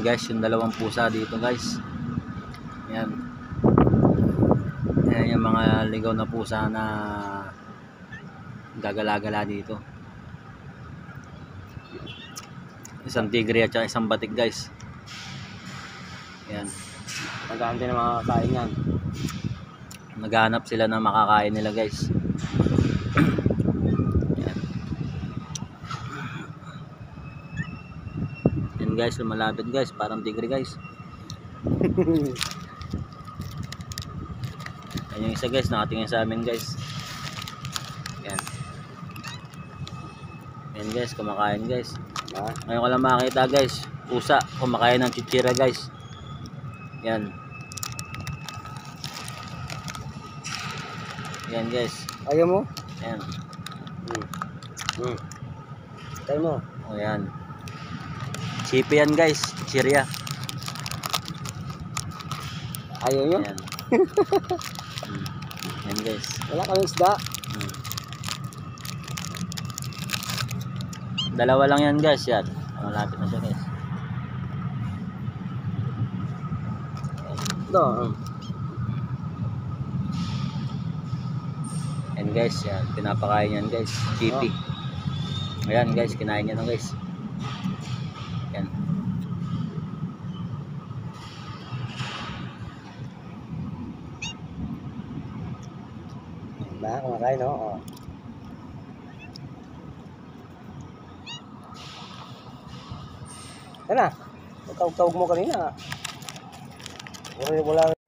Yan guys, yung dalawang pusa dito guys. Yan. Yan yung mga ligaw na pusa na gagala-gala dito. Isang tigre at isang batik guys. Yan. Nag-aantay na makakain yan. Naghahanap sila ng makakain nila guys. Yan. Yan guys, lumalapit guys, parang tigre guys. Yan yung isa guys, nakatingin sa amin guys. Yan. Yan guys, kumakain guys. Ngayon ko lang makita guys, pusa kumakain ng chichira guys. Yan. Yan guys. Ayaw mo? Yan. Tayo mo. O yan. Chipi yan guys, chichirya. Ayaw nyo? Yan. Yan guys. Wala kaming isda. Dalawa lang yan guys, yan. Malapit na siya guys. Ito. Yan guys, yan. Pinapakain yan guys. Chippy. Ayan guys, kinain niya na guys. Yan. Ba, kumakain no? Oh. Yan na. Tawag mo kanina. Wala